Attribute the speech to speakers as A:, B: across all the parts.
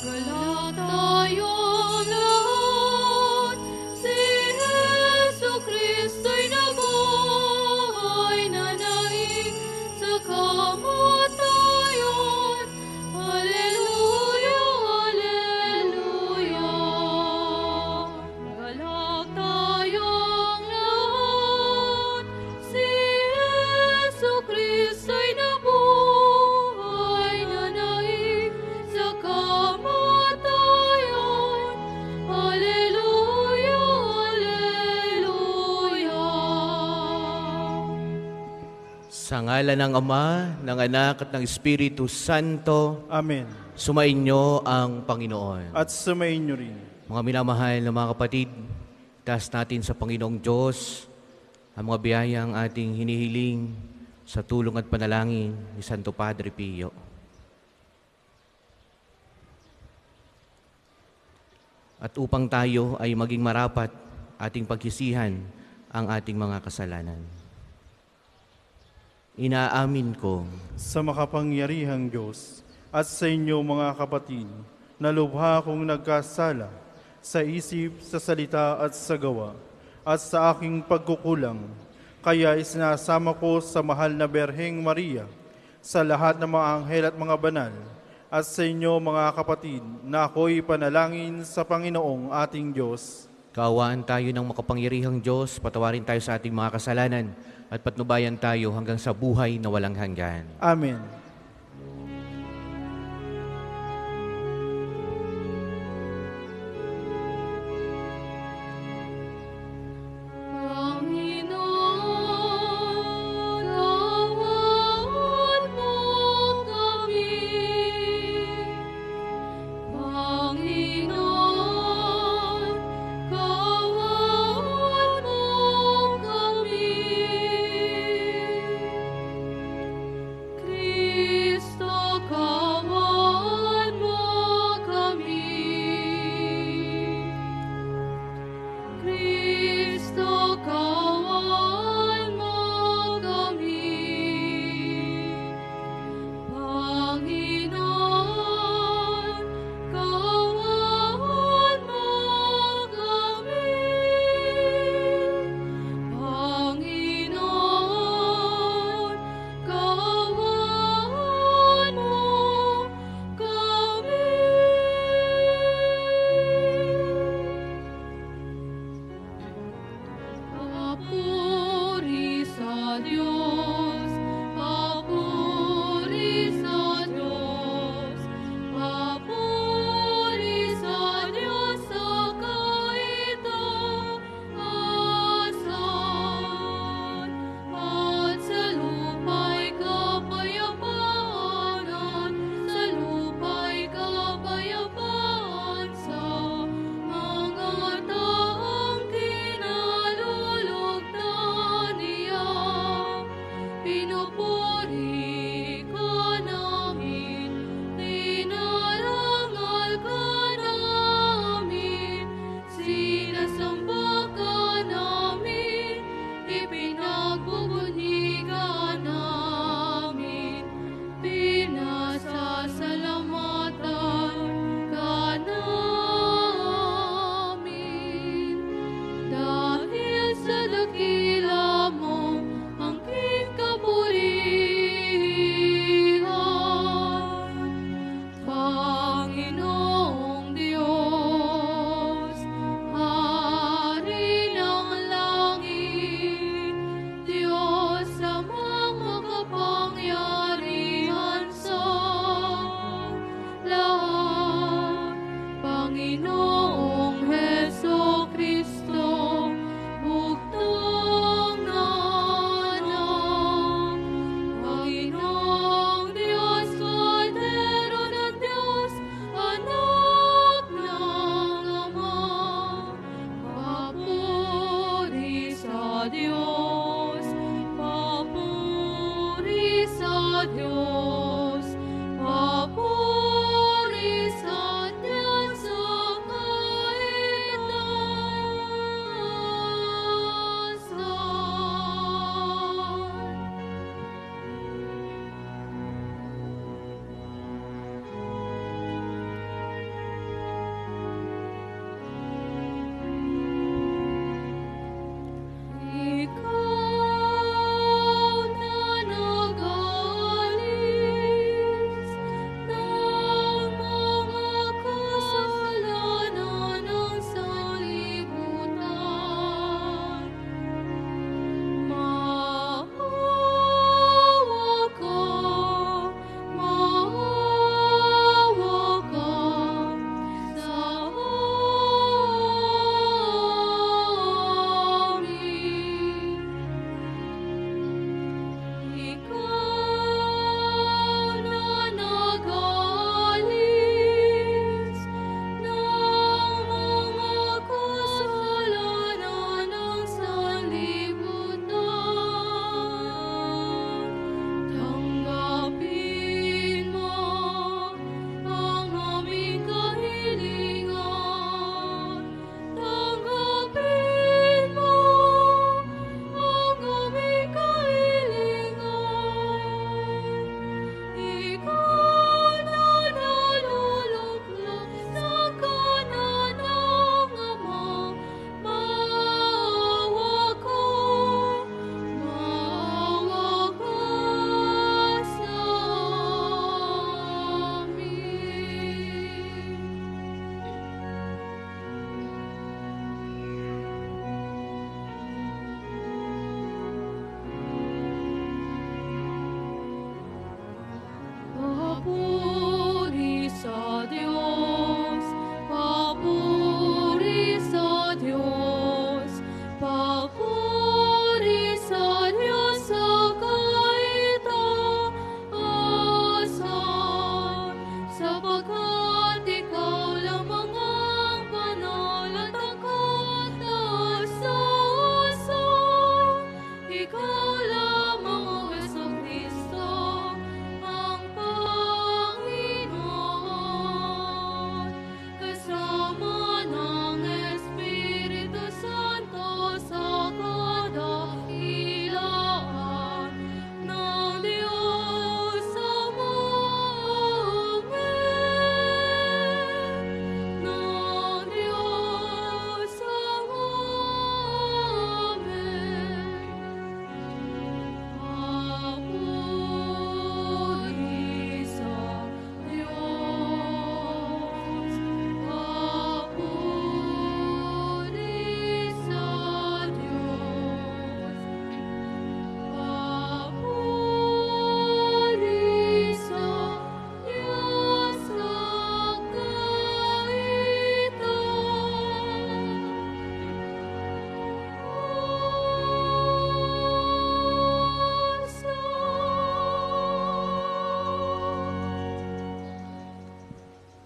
A: Galak tayong lahat, si Jesu Kristo'y nabuhay na naig sa kamatayan. Hallelujah, hallelujah. Galak tayong lahat, si Jesu Kristo'y nabuhay na naig sa kamatayan. Hallelujah, hallelujah.
B: Sa ngalan ng Ama, ng Anak at ng Espiritu Santo,
C: Amen.
B: sumainyo ang Panginoon.
C: At sumainyo rin.
B: Mga minamahal na mga kapatid, taas natin sa Panginoong Diyos ang mga biyayang ating hinihiling sa tulong at panalangin ni Santo Padre Pio. At upang tayo ay maging marapat, ating paghisihan ang ating mga kasalanan. Inaamin ko
C: Sa makapangyarihang Diyos at sa inyo mga kapatid, na lubha akong nagkasala sa isip, sa salita at sa gawa, at sa aking pagkukulang. Kaya isinasama ko sa mahal na Berheng Maria, sa lahat ng mga anghel at mga banal, at sa inyo mga kapatid, na ako'y panalangin sa Panginoong ating Diyos.
B: kaawaan tayo ng makapangyarihang Diyos, patawarin tayo sa ating mga kasalanan, at patnubayan tayo hanggang sa buhay na walang hanggan.
C: Amen.
A: Panginoon, kaawaan mo kami. Panginoon, kaawaan mo kami.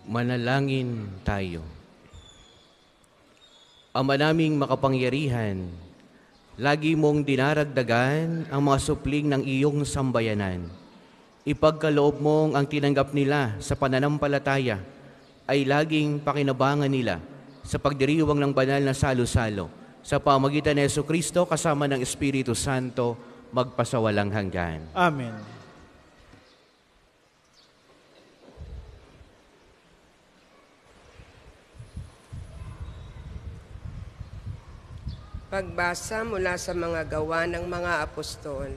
B: Manalangin tayo. Ama naming makapangyarihan, lagi mong dinaragdagan ang mga supling ng iyong sambayanan. Ipagkaloob mong ang tinanggap nila sa pananampalataya ay laging pakinabangan nila sa pagdiriwang ng banal na salo-salo sa pamagitan ni Jesucristo kasama ng Espiritu Santo magpasawalang hanggan.
C: Amen.
D: Pagbasa mula sa mga gawa ng mga apostol.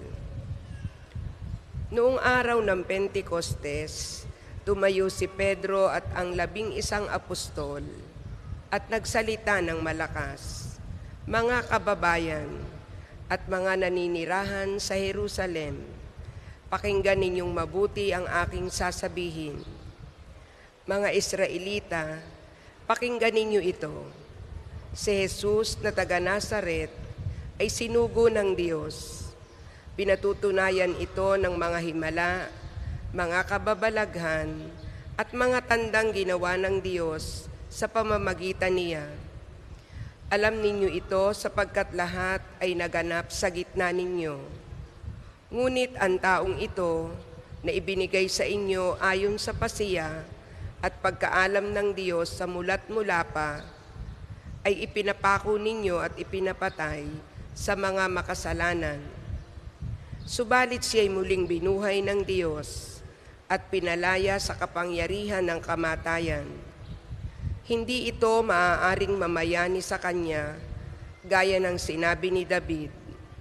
D: Noong araw ng Pentekostes, tumayo si Pedro at ang 11 apostol at nagsalita ng malakas. Mga kababayan at mga naninirahan sa Jerusalem, pakinggan ninyong mabuti ang aking sasabihin. Mga Israelita, pakinggan ninyo ito. Si Jesus na taga Nazaret ay sinugo ng Diyos. Pinatutunayan ito ng mga himala, mga kababalaghan, at mga tandang ginawa ng Diyos sa pamamagitan niya. Alam ninyo ito sapagkat lahat ay naganap sa gitna ninyo. Ngunit ang taong ito na ibinigay sa inyo ayon sa pasiya at pagkaalam ng Diyos sa mulat mula pa, ay ipinapako ninyo at ipinapatay sa mga makasalanan. Subalit siya'y muling binuhay ng Diyos at pinalaya sa kapangyarihan ng kamatayan. Hindi ito maaaring mamayani sa kanya, gaya ng sinabi ni David.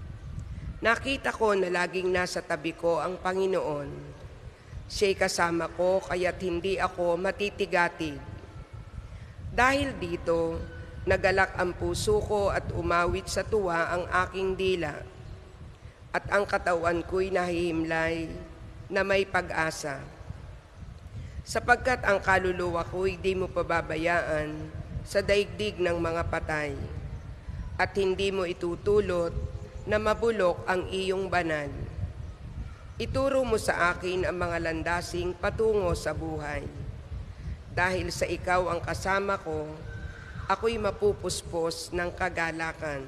D: Nakita ko na laging nasa tabi ko ang Panginoon. Siya'y kasama ko kaya't hindi ako matitigatig. Dahil dito, nagalak ang puso ko at umawit sa tuwa ang aking dila, at ang katawan ko'y nahihimlay na may pag-asa. Sapagkat ang kaluluwa ko'y di mo pababayaan sa daigdig ng mga patay, at hindi mo itutulot na mabulok ang iyong banal. Ituro mo sa akin ang mga landasing patungo sa buhay. Dahil sa ikaw ang kasama ko, ako'y mapupuspos ng kagalakan.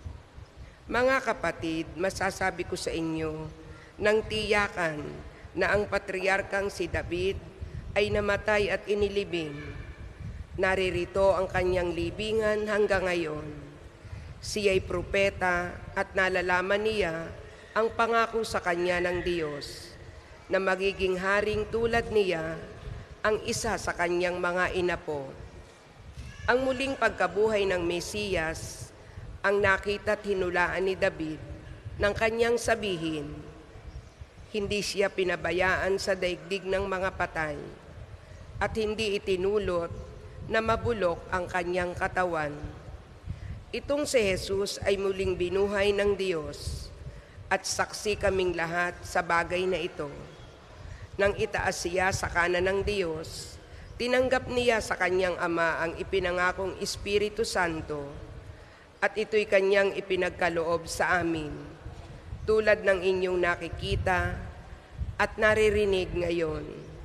D: Mga kapatid, masasabi ko sa inyo ng tiyakan na ang patriarkang si David ay namatay at inilibing. Naririto ang kanyang libingan hanggang ngayon. Siya'y propeta at nalalaman niya ang pangako sa kanya ng Diyos na magiging haring tulad niya ang isa sa kanyang mga inapo. Ang muling pagkabuhay ng Mesiyas ang nakita't hinulaan ni David ng kanyang sabihin. Hindi siya pinabayaan sa daigdig ng mga patay at hindi itinulot na mabulok ang kanyang katawan. Itong si Jesus ay muling binuhay ng Diyos at saksi kaming lahat sa bagay na ito. Nang itaas siya sa kanan ng Diyos, tinanggap niya sa kanyang Ama ang ipinangakong Espiritu Santo at ito'y kanyang ipinagkaloob sa amin, tulad ng inyong nakikita at naririnig ngayon.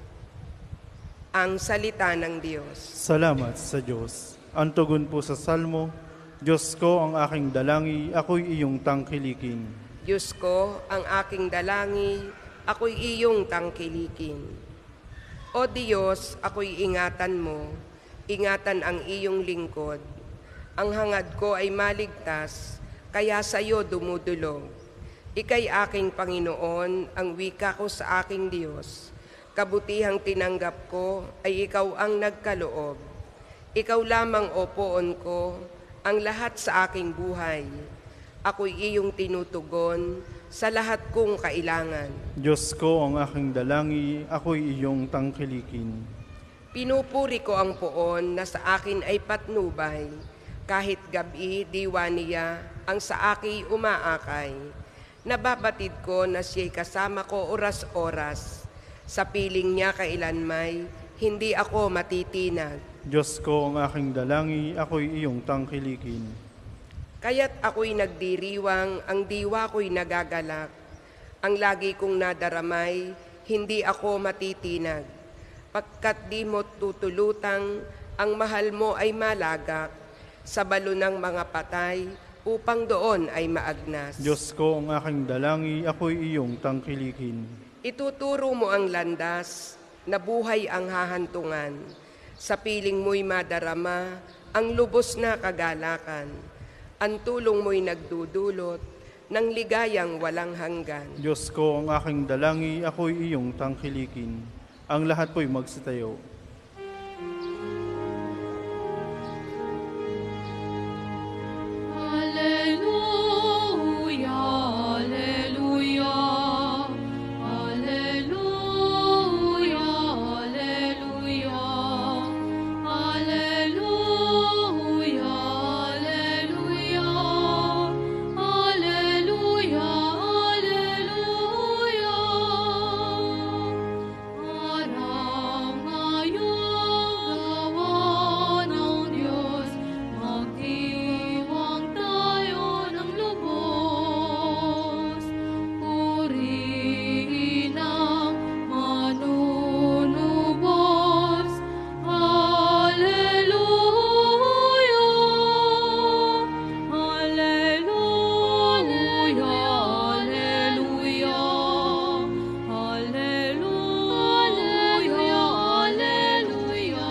D: Ang salita ng Diyos.
C: Salamat sa Diyos. Ang tugon po sa Salmo, Diyos ko ang aking dalangi, ako'y iyong tangkilikin.
D: Diyos ko, ang aking dalangi, ako'y iyong tangkilikin. O Diyos, ako'y ingatan mo, ingatan ang iyong lingkod. Ang hangad ko ay maligtas, kaya sa iyo dumudulog. Ika'y aking Panginoon, ang wika ko sa aking Diyos. Kabutihang tinanggap ko ay ikaw ang nagkaloob. Ikaw lamang o poon ko, ang lahat sa aking buhay. Ako'y iyong tinutugon sa lahat kong kailangan.
C: Diyos ko ang aking dalangi, ako'y iyong tangkilikin.
D: Pinupuri ko ang poon na sa akin ay patnubay, kahit gabi diwa niya ang sa akin umaakay. Nababatid ko na siya'y kasama ko oras-oras, sa piling niya kailanmay, hindi ako matitinag.
C: Diyos ko ang aking dalangi, ako'y iyong tangkilikin.
D: Kaya't ako'y nagdiriwang, ang diwa ko'y nagagalak. Ang lagi kong nadaramay, hindi ako matitinag. pagkat di mo tutulutang ang mahal mo ay malagak sa balo ng mga patay upang doon ay maagnas.
C: Diyos ko, ang aking dalangi, ako'y iyong tangkilikin.
D: Ituturo mo ang landas na buhay ang hahantungan. Sa piling mo'y madarama ang lubos na kagalakan. Ang tulong mo'y nagdudulot ng ligayang walang hanggan.
C: Diyos ko, ang aking dalangi, ako'y iyong tangkilikin. Ang lahat po'y magsitayo.
A: Alleluia, alleluia, alleluia, alleluia, alleluia, alleluia, alleluia, alleluia. Parang ngayong gawa ng Diyos, magdiwang tayo ng lubos. Purihin ang manunubos. Alleluia, alleluia, alleluia, alleluia, alleluia,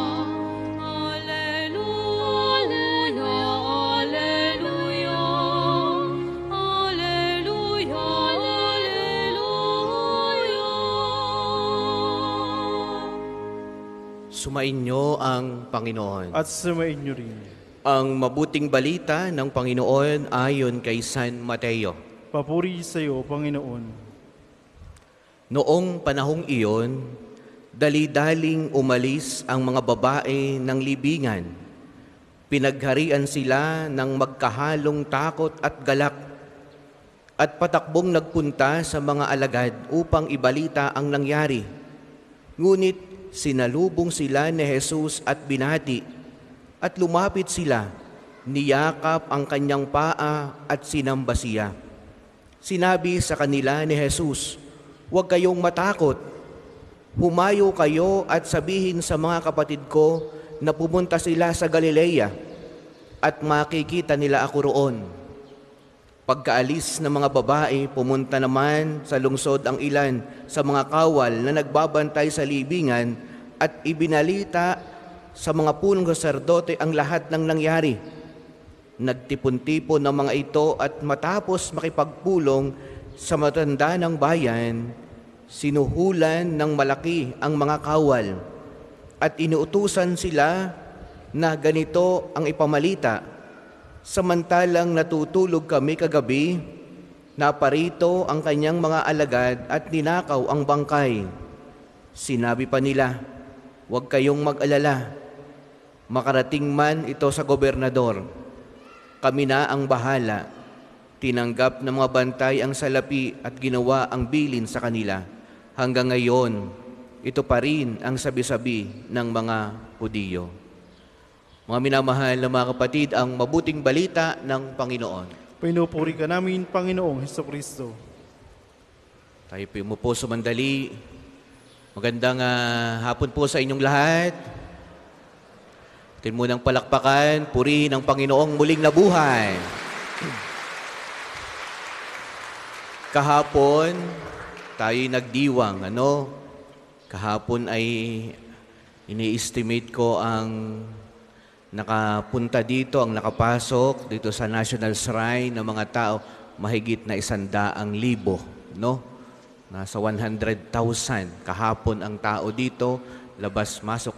A: alleluia, alleluia.
B: Sumainyo ang Panginoon.
C: At sumain niyo rin.
B: Ang mabuting balita ng Panginoon ayon kay San Mateo.
C: Papuri sa iyo, Panginoon.
B: Noong panahong iyon, dali-daling umalis ang mga babae ng libingan. Pinagharian sila ng magkahalong takot at galak at patakbong nagpunta sa mga alagad upang ibalita ang nangyari. Ngunit sinalubong sila ni Jesus at binati at lumapit sila, niyakap ang kanyang paa at sinamba siya. Sinabi sa kanila ni Jesus, "Huwag kayong matakot. Humayo kayo at sabihin sa mga kapatid ko na pumunta sila sa Galilea at makikita nila ako roon." Pagkaalis ng mga babae, pumunta naman sa lungsod ang ilan sa mga kawal na nagbabantay sa libingan at ibinalita sa mga punong saserdote ang lahat ng nangyari. Nagtipon-tipon ng mga ito at matapos makipagpulong sa matanda ng bayan, sinuhulan ng malaki ang mga kawal at inuutusan sila na ganito ang ipamalita. Samantalang natutulog kami kagabi, naparito ang kanyang mga alagad at ninakaw ang bangkay. Sinabi pa nila, "Huwag kayong mag-alala. Makarating man ito sa gobernador, kami na ang bahala." Tinanggap ng mga bantay ang salapi at ginawa ang bilin sa kanila. Hanggang ngayon, ito pa rin ang sabi-sabi ng mga Hudiyo. Mga minamahal na mga kapatid, ang mabuting balita ng Panginoon.
C: Pinupuri ka namin, Panginoong Hesukristo.
B: Tayo po umupo sumandali. Magandang hapon po sa inyong lahat. Atin munang palakpakan, purihin ang Panginoong muling nabuhay. Kahapon, tayo'y nagdiwang. Kahapon ay ini-estimate ko ang nakapunta dito, ang nakapasok dito sa National Shrine ng mga tao, mahigit na 100,000, Nasa 100,000 kahapon ang tao dito, labas-masok,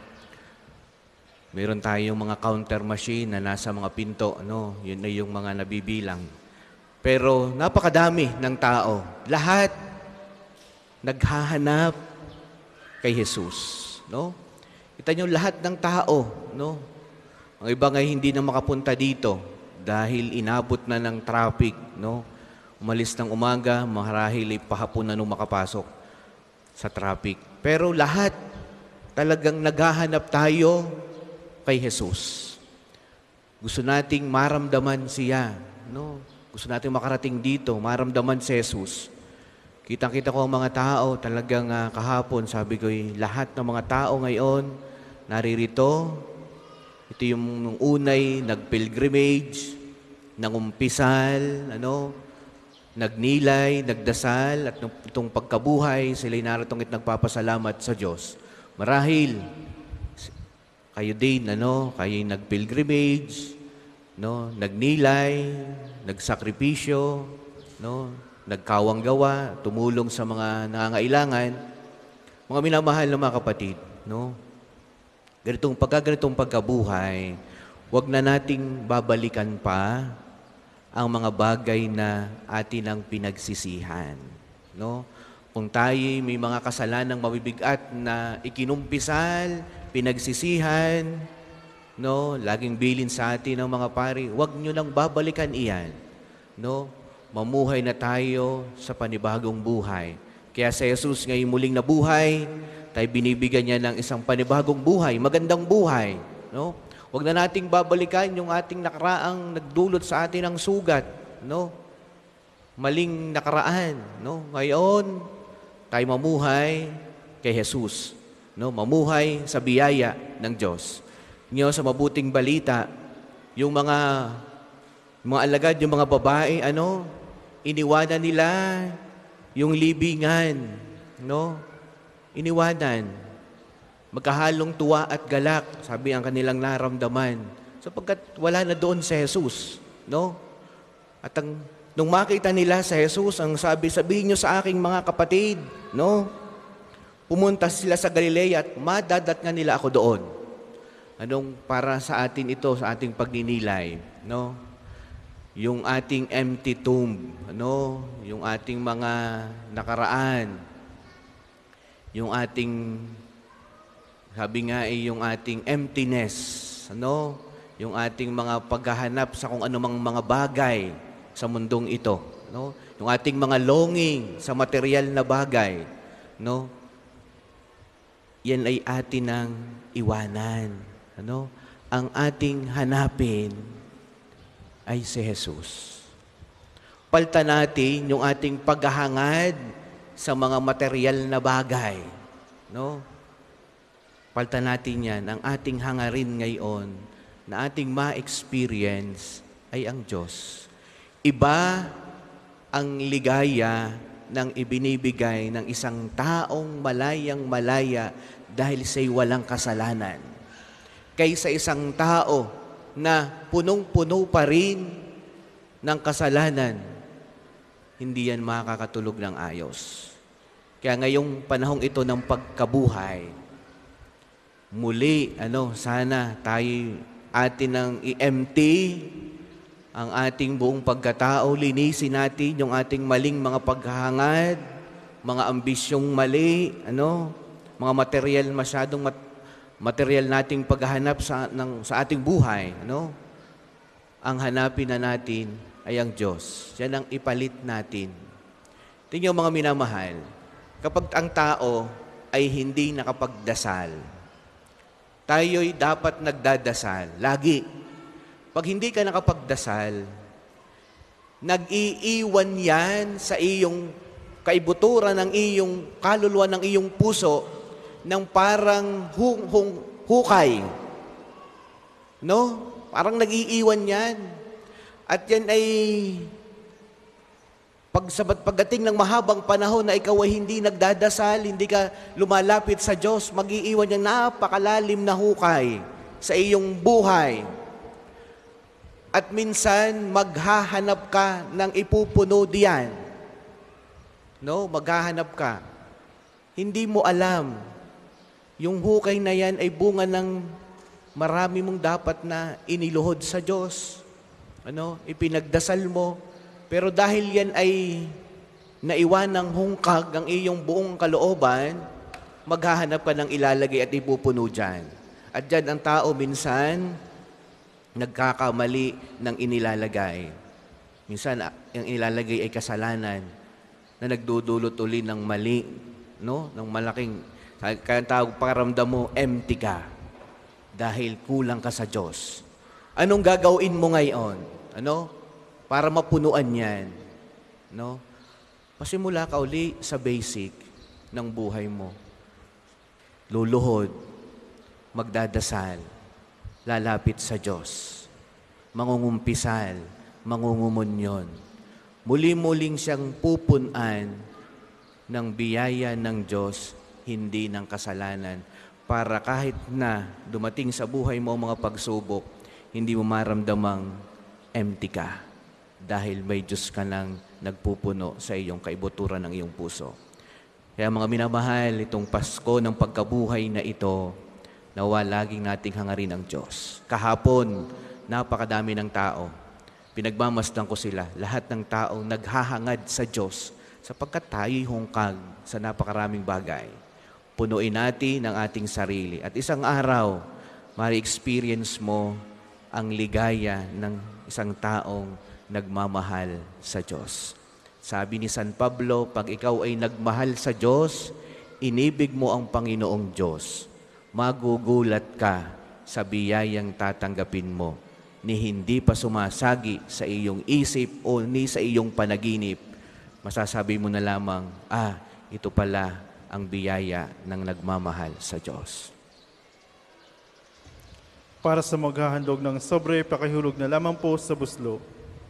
B: Meron tayong mga counter machine na nasa mga pinto, Yun na yung mga nabibilang. Pero napakadami ng tao. Lahat naghahanap kay Jesus, Kita niyo lahat ng tao, Ang iba ngay hindi na makapunta dito dahil inabot na ng traffic, Umalis ng umaga, marahil pahapon na nung makapasok sa traffic. Pero lahat talagang naghahanap tayo kay Jesus. Gusto nating maramdaman siya, Gusto nating makarating dito, maramdaman si Jesus. Kitang-kita ko ang mga tao, talagang kahapon, sabi ko, lahat ng mga tao ngayon, naririto. Ito yung nung unay, nag-pilgrimage, nangumpisal, nagnilay, nagdasal, at itong pagkabuhay, sila'y naritong nagpapasalamat sa Diyos. Marahil, kayo din, kayo'y nag-pilgrimage, nagnilay, nagsakripisyo, nagkawang gawa, tumulong sa mga nangangailangan. Mga minamahal na mga kapatid, ganitong pagkabuhay, huwag na nating babalikan pa ang mga bagay na atin ang pinagsisihan. Kung tayo may mga kasalanang mabibigat na ikinumpisal, pinagsisihan, laging bilin sa atin ng mga pari, huwag nyo nang babalikan iyan. Mamuhay na tayo sa panibagong buhay. Kaya sa Jesus ngayon muling nabuhay, tayo binibigyan niya ng isang panibagong buhay, magandang buhay. Huwag na nating babalikan yung ating nakaraang nagdulot sa atin ng sugat. Maling nakaraan. Ngayon, tayo mamuhay kay Jesus. Mamuhay sa biyaya ng Diyos. Sa mabuting balita, yung mga alagad, yung mga babae, iniwanan nila yung libingan, iniwanan. Magkahalong tuwa at galak, sabi ang kanilang naramdaman, sapagkat wala na doon si Jesus, At nung makita nila si Jesus, ang sabihin nyo sa aking mga kapatid, pumunta sila sa Galilea at madadatnan nila ako doon. Para sa atin ito, sa ating pagninilay, yung ating empty tomb, yung ating mga nakaraan, yung ating, sabi nga yung ating emptiness, yung ating mga paghahanap sa kung anumang mga bagay sa mundong ito, yung ating mga longing sa material na bagay, yan ay atin ang iwanan. Ang ating hanapin ay si Jesus. Paltan natin yung ating paghahangad sa mga material na bagay. Paltan natin yan. Ang ating hangarin ngayon na ating ma-experience ay ang Diyos. Iba ang ligaya ng ibinibigay ng isang taong malayang-malaya dahil siya'y walang kasalanan, kaysa isang tao na punong-puno pa rin ng kasalanan, hindi yan makakatulog ng ayos. Kaya ngayong panahong ito ng pagkabuhay, muli, sana tayo atin ang i-empty ang ating buong pagkatao, linisin natin yung ating maling mga paghahangad, mga ambisyong mali, mga material nating paghahanap sa ating buhay, ang hanapin na natin ay ang Diyos. Yan ang ipalit natin. Tingnan mga minamahal, kapag ang tao ay hindi nakapagdasal, tayo'y dapat nagdadasal, lagi. Pag hindi ka nakapagdasal, nag-iiwan yan sa iyong kaibuturan ng iyong kaluluwa, ng iyong puso, ng parang hukay. Parang nag-iiwan yan. At yan ay pagdating ng mahabang panahon na ikaw ay hindi nagdadasal, hindi ka lumalapit sa Diyos, mag-iiwan yung napakalalim na hukay sa iyong buhay. At minsan, maghahanap ka ng ipupuno diyan. Maghahanap ka. Hindi mo alam. Yung hukay na yan ay bunga ng marami mong dapat na iniluhod sa Diyos. Ipinagdasal mo. Pero dahil yan ay naiwan ng hungkag ang iyong buong kalooban, maghahanap ka ng ilalagay at ipupuno dyan. At dyan ang tao minsan nagkakamali ng inilalagay. Minsan, ang inilalagay ay kasalanan na nagdudulot uli ng mali, ng malaking. Kaya tawag pakiramdam mo, empty ka dahil kulang ka sa Diyos. Anong gagawin mo ngayon? Para mapunuan yan? Pasimula ka uli sa basic ng buhay mo. Luluhod, magdadasal, lalapit sa Diyos, mangungumpisal, mangungumunyon. Muli-muling siyang pupunan ng biyaya ng Diyos, hindi ng kasalanan, para kahit na dumating sa buhay mo ang mga pagsubok, hindi mo maramdamang empty ka dahil may Diyos ka nang nagpupuno sa iyong kaibuturan ng iyong puso. Kaya mga minamahal, itong Pasko ng pagkabuhay na ito, nawa laging nating hangarin ang Diyos. Kahapon, napakadami ng tao. Pinagmamasdan ko sila, lahat ng taong naghahangad sa Diyos sapagkat tayo'y hungkag sa napakaraming bagay. Punuin natin ang ating sarili. At isang araw, ma-experience mo ang ligaya ng isang taong nagmamahal sa Diyos. Sabi ni San Pablo, pag ikaw ay nagmahal sa Diyos, inibig mo ang Panginoong Diyos, magugulat ka sa biyayang tatanggapin mo, ni hindi pa sumasagi sa iyong isip o ni sa iyong panaginip. Masasabi mo na lamang, ito pala ang biyaya ng nagmamahal sa Diyos.
C: Para sa maghahandog ng sobre, pakihulog na lamang po sa buslo.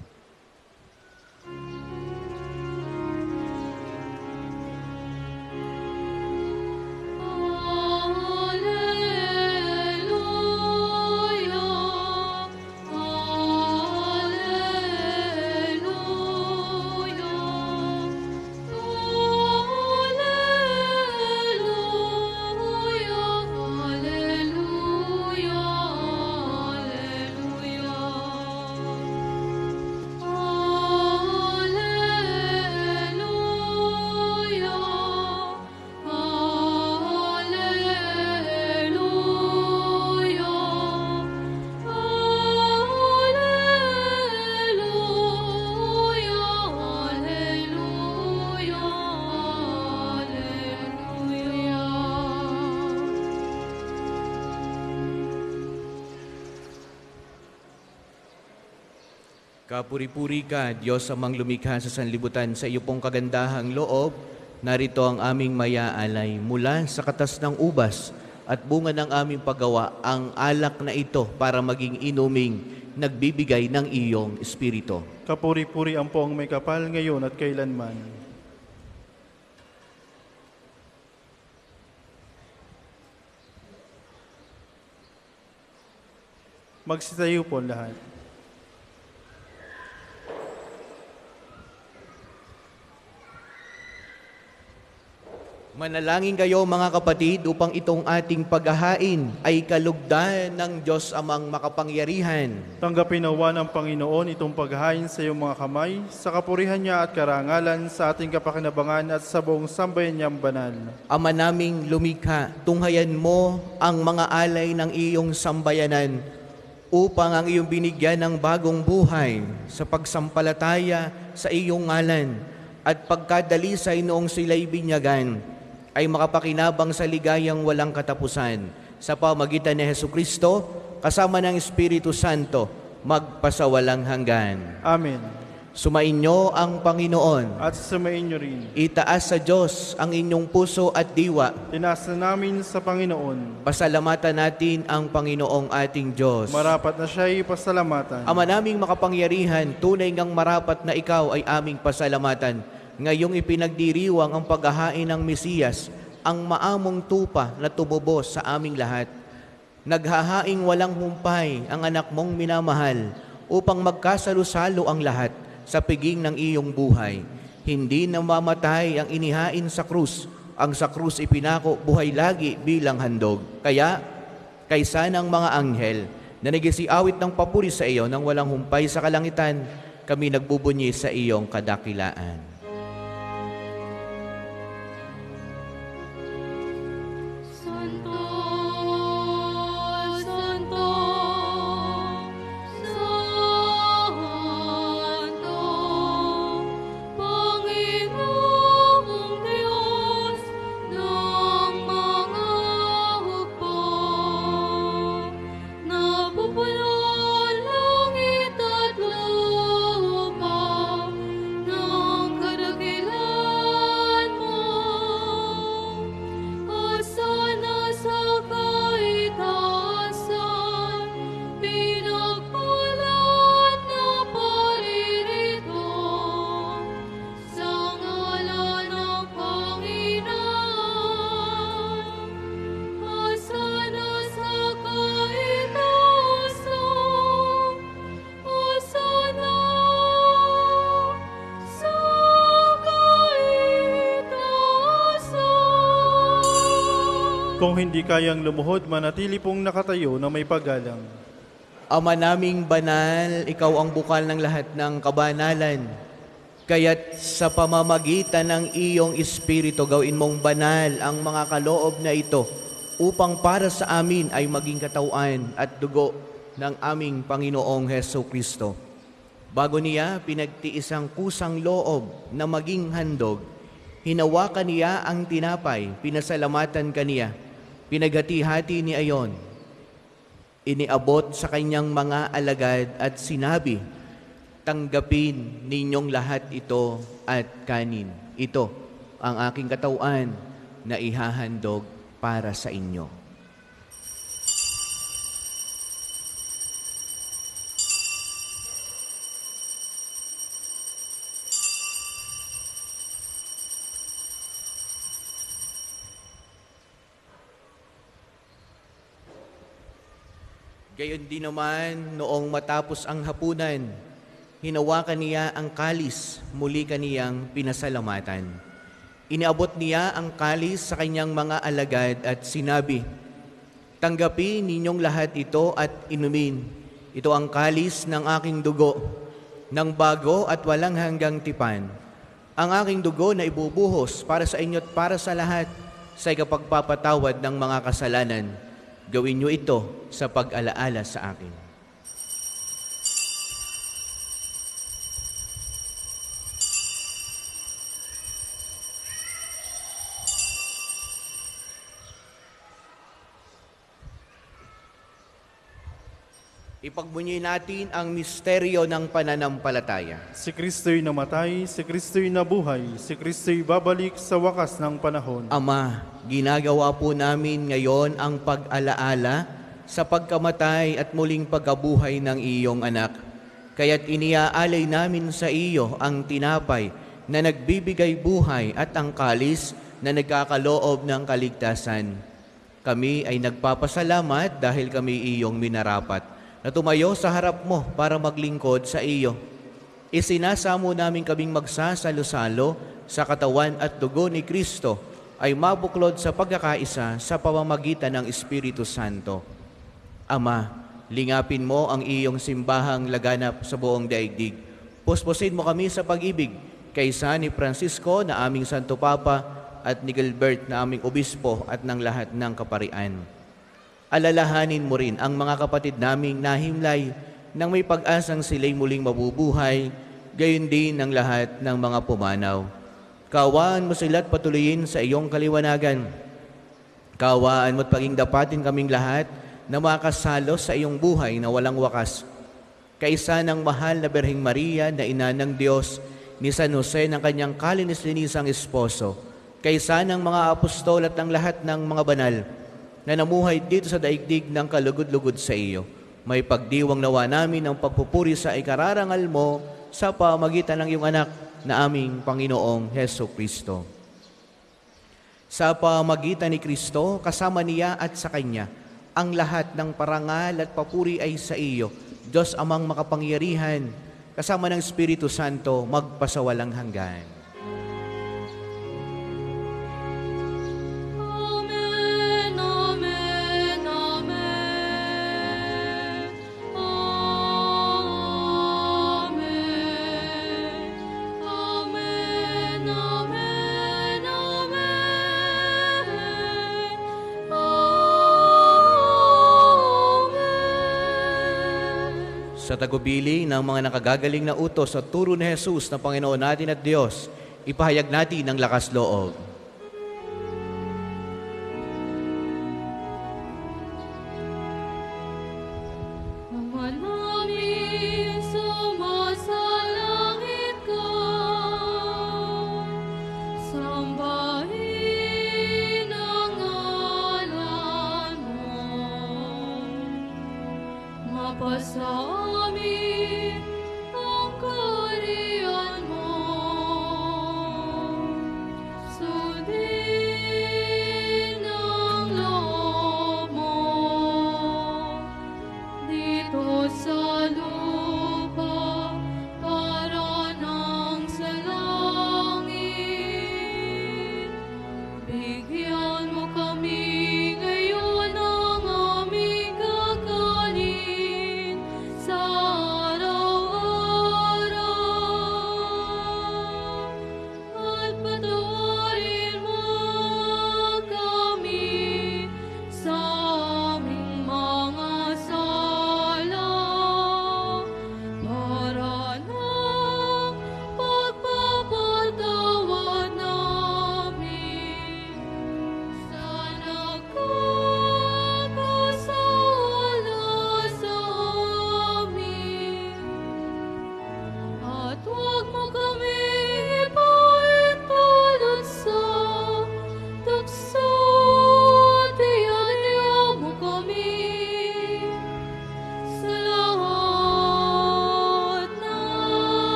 B: Kapuri-puri ka, Diyos amang lumikha sa sanlibutan, sa iyo pong kagandahang loob. Narito ang aming maya-alay mula sa katas ng ubas at bunga ng aming paggawa, ang alak na ito para maging inuming nagbibigay ng iyong Espiritu.
C: Kapuri-puri ang poong may kapal ngayon at kailanman. Magsitayo po lahat.
B: Manalangin kayo mga kapatid upang itong ating paghahain ay kalugdan ng Diyos amang makapangyarihan.
C: Tanggapin nawa ng Panginoon itong paghahain sa iyong mga kamay, sa kapurihan niya at karangalan, sa ating kapakinabangan at sa buong sambayan niyang banal.
B: Ama naming lumikha, tunghayan mo ang mga alay ng iyong sambayanan upang ang iyong binigyan ng bagong buhay sa pagsampalataya sa iyong ngalan at pagkadalisay noong sila'y binyagan, ay makapakinabang sa ligayang walang katapusan sa pamagitan ni Jesucristo kasama ng Espiritu Santo magpasawalang hanggan.
C: Amen.
B: Sumainyo ang Panginoon.
C: At sumain niyo rin.
B: Itaas sa Diyos ang inyong puso at diwa.
C: Tinasa namin sa Panginoon.
B: Pasalamatan natin ang Panginoong ating Diyos.
C: Marapat na siya'y pasalamatan.
B: Ama naming makapangyarihan, tunay ngang marapat na ikaw ay aming pasalamatan. Ngayong ipinagdiriwang ang paghahain ng Mesiyas, ang maamong tupa na tumubos sa aming lahat. Naghahaing walang humpay ang anak mong minamahal upang magkasalo-salo ang lahat sa piging ng iyong buhay. Hindi namamatay ang inihain sa krus. Ang sa krus ipinako buhay lagi bilang handog. Kaya, kaysa ng mga anghel na nagisiawit ng papuri sa iyo nang walang humpay sa kalangitan, kami nagbubunyi sa iyong kadakilaan.
A: Langit at lupa ng
C: Kung hindi kayang lumuhod, manatili pong nakatayo na may paggalang.
B: Ama naming banal, ikaw ang bukal ng lahat ng kabanalan. Kaya't sa pamamagitan ng iyong Espiritu, gawin mong banal ang mga kaloob na ito upang para sa amin ay maging katawan at dugo ng aming Panginoong Hesukristo. Bago niya pinagtiis ang kusang loob na maging handog, hinawakan niya ang tinapay, pinasalamatan kaniya, pinaghati-hati ni ayon, iniabot sa kanyang mga alagad at sinabi, tanggapin ninyong lahat ito at kanin. Ito ang aking katawan na ihahandog para sa inyo. Gayon din naman, noong matapos ang hapunan, hinawakan niya ang kalis, muli kaniyang pinasalamatan. Iniabot niya ang kalis sa kanyang mga alagad at sinabi, tanggapin ninyong lahat ito at inumin. Ito ang kalis ng aking dugo, ng bago at walang hanggang tipan. Ang aking dugo na ibubuhos para sa inyo at para sa lahat sa ikapagpapatawad ng mga kasalanan. Gawin niyo ito sa pag-alaala sa akin. Ipagbunyi natin ang misteryo ng pananampalataya.
C: Si Kristo'y namatay, si Kristo'y nabuhay, si Kristo'y babalik sa wakas ng panahon.
B: Ama, ginagawa po namin ngayon ang pag-alaala sa pagkamatay at muling pagkabuhay ng iyong anak. Kaya't iniaalay namin sa iyo ang tinapay na nagbibigay buhay at ang kalis na nagkakaloob ng kaligtasan. Kami ay nagpapasalamat dahil kami iyong minarapat na tumayo sa harap mo para maglingkod sa iyo. Isinasamo namin kaming magsasalo-salo sa katawan at dugo ni Kristo ay mabuklod sa pagkakaisa sa pamamagitan ng Espiritu Santo. Ama, lingapin mo ang iyong simbahang laganap sa buong daigdig. Puspusin mo kami sa pag-ibig kaysa ni Francisco na aming Santo Papa at ni Gilbert na aming Obispo at ng lahat ng kaparian. Alalahanin mo rin ang mga kapatid naming nahimlay nang may pag-asang sila'y muling mabubuhay, gayon din ang lahat ng mga pumanaw. Kaawaan mo sila at patuloyin sa iyong kaliwanagan. Kaawaan mo at paging dapatin kaming lahat na makasalo sa iyong buhay na walang wakas. Kaisa ng mahal na Birheng Maria na ina ng Diyos, ni San Jose ng kanyang kalinis-linisang esposo, kaisa ng mga apostol at ng lahat ng mga banal na namuhay dito sa daigdig ng kalugod-lugod sa iyo. May pagdiwang nawa namin ang pagpupuri sa ikararangal mo sa pamagitan ng iyong anak na aming Panginoong Hesukristo. Sa pamagitan ni Kristo, kasama niya at sa Kanya, ang lahat ng parangal at papuri ay sa iyo, Diyos amang makapangyarihan, kasama ng Espiritu Santo, magpasawalang hanggan. Sa tagubilin ng mga nakagagaling na utos sa turo ni Jesus na Panginoon natin at Diyos, ipahayag natin ang lakas loob.
A: Ama namin, sumasalangit ka, sambahin ang ngalan mo, mapasa bigyan mo kami ngayon.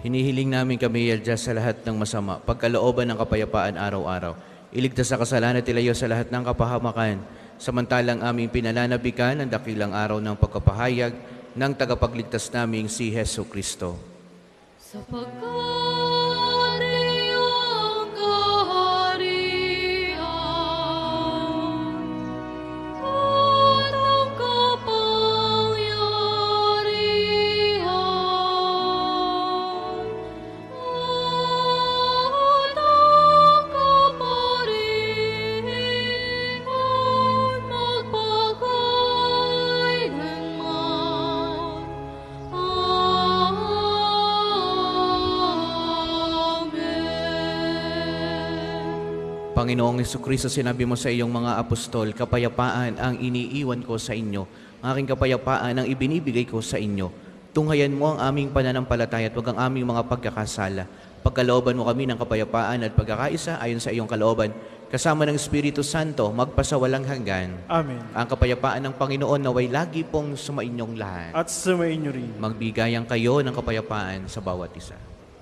B: Hinihiling namin kami, Diyos, sa lahat ng masama, pagkalooban ng kapayapaan araw-araw. Iligtas sa kasalanan at ilayo sa lahat ng kapahamakan, samantalang aming pinananabikan ang dakilang araw ng pagkapahayag ng tagapagligtas naming si Hesu Kristo.
A: Sapagkat iyong kaharian at ang kapangyarihan at ang kapurihan magpakailanman.
B: Panginoong Jesucristo, sinabi mo sa iyong mga apostol, kapayapaan ang iniiwan ko sa inyo, ang aking kapayapaan ang ibinibigay ko sa inyo. Tunghayan mo ang aming pananampalataya at huwag ang aming mga pagkakasala. Pagkalooban mo kami ng kapayapaan at pagkakaisa ayon sa iyong kalooban, kasama ng Espiritu Santo, magpasawalang hanggan.
C: Amen.
B: Ang kapayapaan ng Panginoon naway lagi pong sumainyong lahat.
C: At sumayin niyo rin.
B: Magbigayan kayo ng kapayapaan sa bawat isa.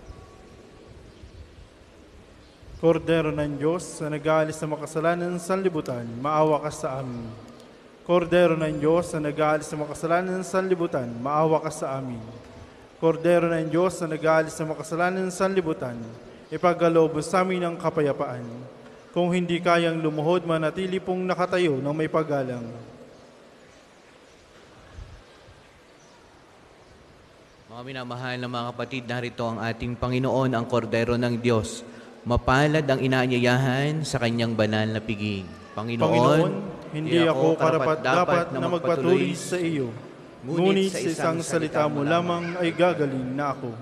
C: Kordero ng Diyos na nag-aalis sa makasalanan sa libutan, maawa ka sa amin. Kordero ng Diyos na nag-aalis sa makasalanan sa libutan, maawa ka sa amin. Kordero ng Diyos na nag-aalis sa makasalanan sa libutan, ipagkaloob sa amin ang kapayapaan. Kung hindi kayang lumuhod, manatili pong nakatayo ng may paggalang.
B: Mga minamahal na mga kapatid, narito ang ating Panginoon, ang Kordero ng Diyos. Mapalad ang inaanyayahan sa kanyang banal na piging.
C: Panginoon, hindi ako karapat-dapat na magpatuloy sa iyo. Ngunit sa isang salita mo lamang ay gagaling na ako.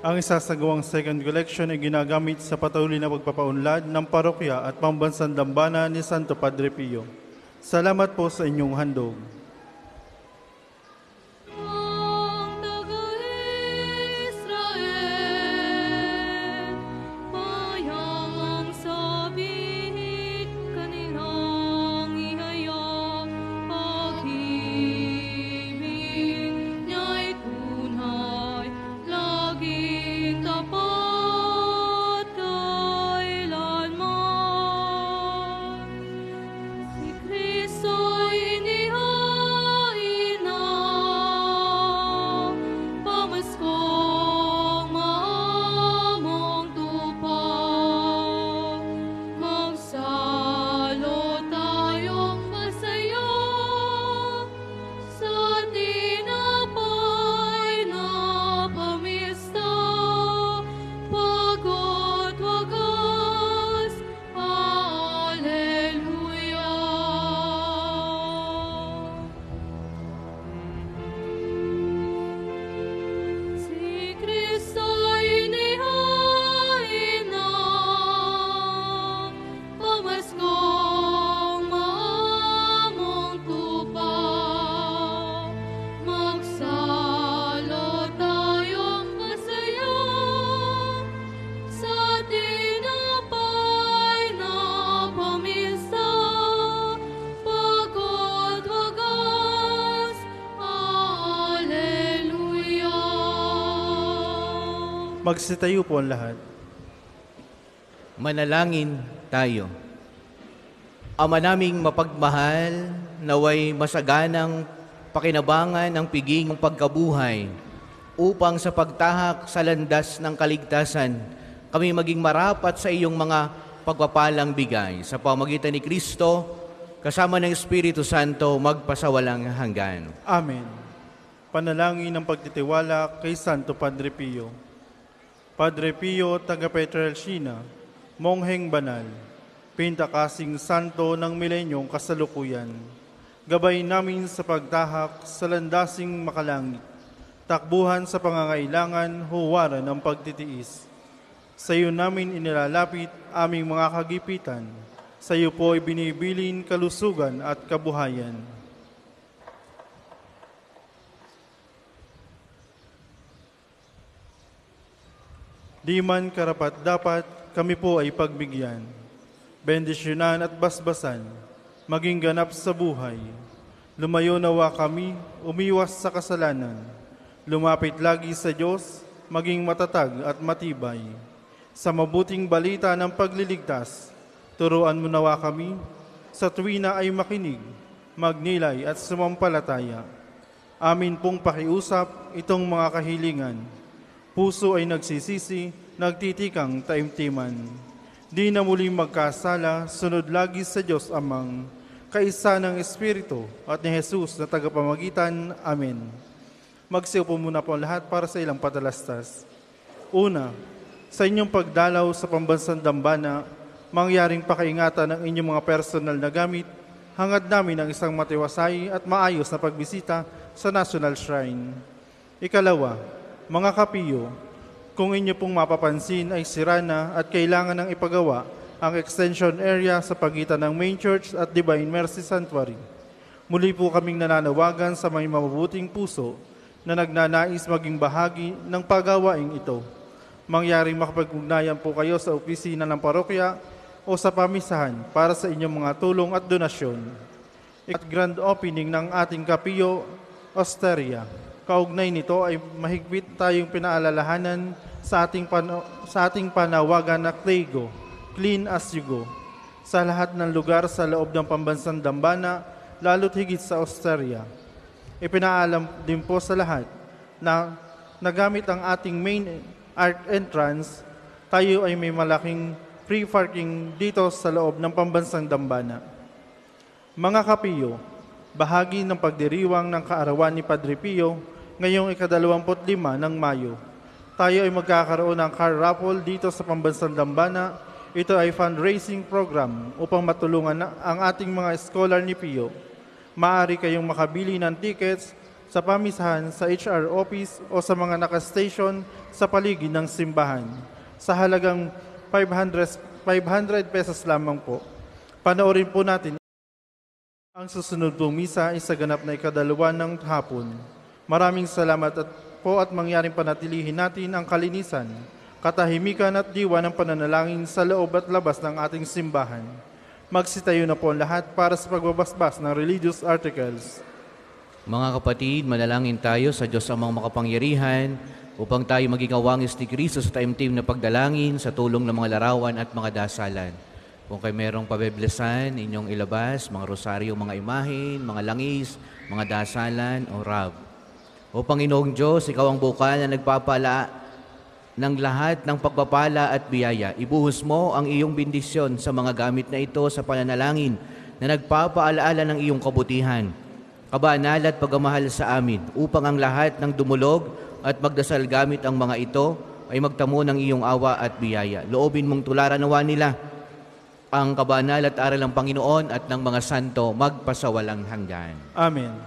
C: Ang isasagawang second collection ay ginagamit sa patuloy na pagpapaunlad ng parokya at pambansang dambana ni Santo Padre Pio. Salamat po sa inyong handog.
A: Ang taga-Israel, mayang sabihit kanilang ihayag, pag-ibig niya'y tunay, laging tapat kailanman. Si Kristo'y inihain na, pamaskong maamong tupad. Magsalo tayong masaya sa tinapay na pamista, pagod wagas, Alleluia. Si Kristo'y inihain na, pamaskong maamong tupad. Magsalo tayong masaya sa tinapay na pamisa, pagod wagas, Alleluia.
C: Magsitayo po ang lahat.
B: Manalangin tayo. Ama naming mapagmahal, naway masaganang pakinabangan ang piging pagkabuhay upang sa pagtahak sa landas ng kaligtasan, kami maging marapat sa iyong mga pagpapalang bigay. Sa pamagitan ni Kristo, kasama ng Espiritu Santo, magpasawalang hanggan.
C: Amen. Panalangin ng pagtitiwala kay Santo Padre Pio. Padre Pio, taga Pietrelcina, mongheng banal, pintakasing santo ng milenyong kasalukuyan, gabay namin sa pagtahak sa landasing makalangit, takbuhan sa pangangailangan, huwaran ng pagtitiis. Sa iyo namin inilalapit aming mga kagipitan, sa iyo po ay binibilin kalusugan at kabuhayan. Di man karapat-dapat, kami po ay pagbigyan, bendisyonan at basbasan, maging ganap sa buhay. Lumayo nawa kami, umiwas sa kasalanan, lumapit lagi sa Diyos, maging matatag at matibay. Sa mabuting balita ng pagliligtas, turuan mo nawa kami, sa tuwina ay makinig, magnilay at sumampalataya. Amin pong pakiusap itong mga kahilingan. Puso ay nagsisisi, nagtitikang taimtiman. Di na muling magkasala, sunod lagi sa Diyos Amang, kaisa ng Espiritu at ni Jesus na tagapamagitan. Amen. Magsiupo muna po lahat para sa ilang patalastas. Una, sa inyong pagdalaw sa pambansang dambana, mangyaring pakaingatan ng inyong mga personal na gamit, hangad namin ang isang matiwasay at maayos na pagbisita sa National Shrine. Ikalawa, mga kapiyo, kung inyo pong mapapansin ay sira na at kailangan ng ipagawa ang extension area sa pagitan ng Main Church at Divine Mercy Sanctuary. Muli po kaming nananawagan sa may mabubuting puso na nagnanais maging bahagi ng pagawaing ito. Mangyaring makapag-ugnayan po kayo sa opisina ng parokya o sa pamisahan para sa inyong mga tulong at donasyon. At grand opening ng ating kapiyo, Osteria. Kaugnay nito ay mahigpit tayong pinaalalahanan sa ating panawagan na Clego, Clean as You Go, sa lahat ng lugar sa loob ng pambansang dambana, lalo't higit sa Osteria. Ipinaalam din po sa lahat na nagamit ang ating main art entrance, tayo ay may malaking free parking dito sa loob ng pambansang dambana. Mga kapiyo, bahagi ng pagdiriwang ng kaarawan ni Padre Pio, ngayong ika-25 ng Mayo. Tayo ay magkakaroon ng car raffle dito sa pambansang dambana. Ito ay fundraising program upang matulungan ang ating mga scholar ni Pio. Maaari kayong makabili ng tickets sa pamisahan, sa HR office o sa mga nakastation sa paligid ng simbahan. Sa halagang 500 pesos lamang po. Panoorin po natin ang susunod pong misa ay sa ganap na ikadalawa ng hapon. Maraming salamat at mangyaring panatilihin natin ang kalinisan, katahimikan at diwa ng pananalangin sa loob at labas ng ating simbahan. Magsitayo na po ang lahat para sa pagbabasbas ng religious articles.
B: Mga kapatid, manalangin tayo sa Diyos amang makapangyarihan upang tayo maging awangis ni Kristo sa taimtim na pagdalangin sa tulong ng mga larawan at mga dasalan. Kung kayo merong pabeblesan, inyong ilabas, mga rosaryo, mga imahen, mga langis, mga dasalan o rab. O Panginoong Diyos, Ikaw ang bukal na nagpapala ng lahat ng pagpapala at biyaya. Ibuhos mo ang iyong bendisyon sa mga gamit na ito sa pananalangin na nagpapaalaala ng iyong kabutihan, kabanal at pagmamahal sa amin, upang ang lahat ng dumulog at magdasal gamit ang mga ito ay magtamo ng iyong awa at biyaya. Loobin mong tularan nawa nila ang kabanal at aral ng Panginoon at ng mga santo magpasawalang hanggan.
C: Amen.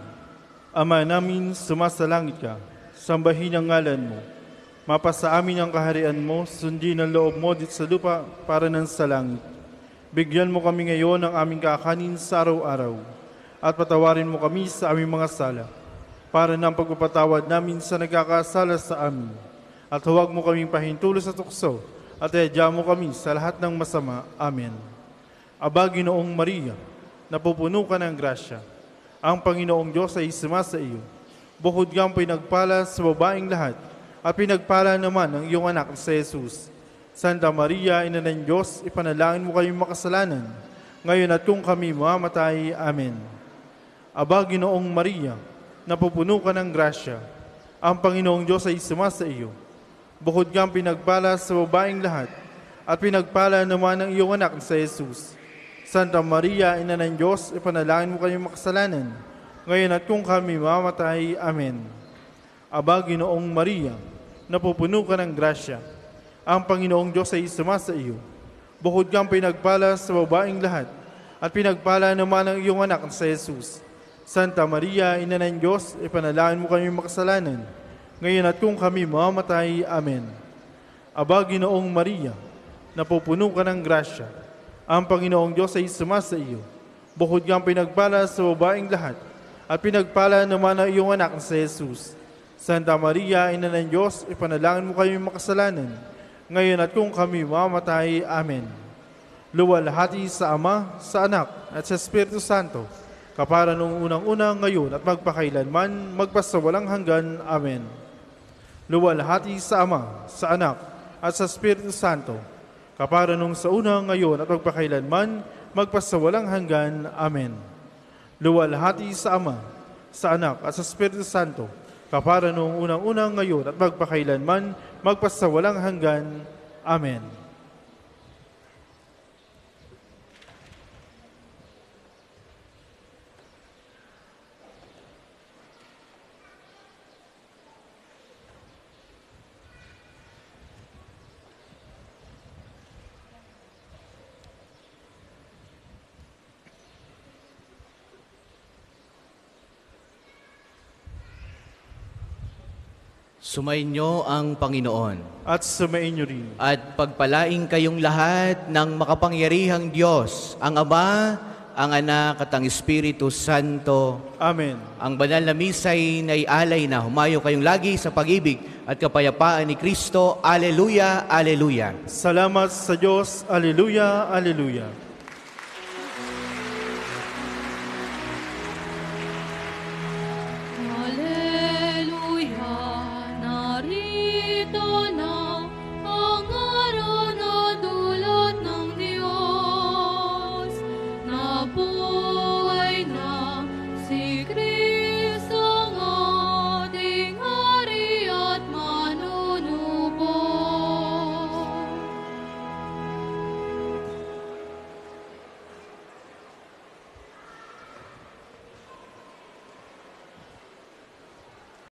C: Ama namin, sumasalangit ka, sambahin ang ngalan mo. Mapasa amin ang kaharian mo, sundin ang loob mo dito sa lupa para ng sa langit. Bigyan mo kami ngayon ng aming kakanin sa araw-araw at patawarin mo kami sa aming mga sala para ng pagpapatawad namin sa nagkakasala sa amin. At huwag mo kaming pahintulo sa tukso at iadya mo kami sa lahat ng masama. Amen. Aba, Ginoong Maria, napupuno ka ng grasya. Ang Panginoong Diyos ay sumasa iyo. Bukod kang pinagpala sa babaeng lahat, at pinagpala naman ang iyong anak sa Jesus. Santa Maria, Ina ng Diyos, ipanalangin mo kayong makasalanan, ngayon at kung kami mamamatay. Amen. Aba, Ginoong Maria, napupuno ka ng grasya. Ang Panginoong Diyos ay sumasa iyo. Bukod kang pinagpala sa babaeng lahat, at pinagpala naman ang iyong anak sa Jesus. Santa Maria, Ina ng Diyos, ipanalangin mo kayong makasalanan, ngayon at kung kami mamatay. Amen. Aba, Ginoong Maria, napupuno ka ng grasya. Ang Panginoong Diyos ay sumasa iyo. Bukod kang pinagpala sa babaeng lahat, at pinagpala naman ang iyong anak sa Jesus. Santa Maria, Ina ng Diyos, ipanalangin mo kayong makasalanan, ngayon at kung kami mamatay. Amen. Aba, Ginoong Maria, napupuno ka ng grasya. Ang Panginoong Diyos ay sumasa iyo. Bukod kang pinagpala sa babaeng lahat, at pinagpala naman ang iyong anak sa Jesus. Santa Maria, Ina ng Diyos, ipanalangin mo kayong makasalanan, ngayon at kung kami mamatay. Amen. Luwalhati sa Ama, sa Anak, at sa Espiritu Santo, kapara nung unang-unang, ngayon at magpakailanman, magpasawalang hanggan. Amen. Luwalhati sa Ama, sa Anak, at sa Espiritu Santo, kapara nung sa unang, ngayon at magpakailanman, magpasawalang hanggan. Amen. Luwalhati sa Ama, sa Anak, at sa Espiritu Santo, kapara nung unang-unang, ngayon at magpakailanman, magpasawalang hanggan. Amen.
B: Sumainyo ang Panginoon.
C: At sumainyo rin.
B: At pagpalaing kayong lahat ng makapangyarihang Diyos, ang Ama, ang Anak at ang Espiritu Santo.
C: Amen.
B: Ang banal na misa'y naialay na humayo kayong lagi sa pag-ibig at kapayapaan ni Kristo. Aleluya, aleluya.
C: Salamat sa Diyos. Aleluya, aleluya.
A: Hallelujah, narito na ang araw na dulot ng Diyos.